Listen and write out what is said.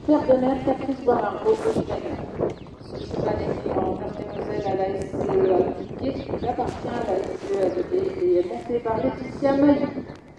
Père de mère, Caprice Boimargot, ce cheval est né en Meurthe-et-Moselle à la SCE à Piquet, il appartient à la SCE à et est monté par Laetitia Mailly.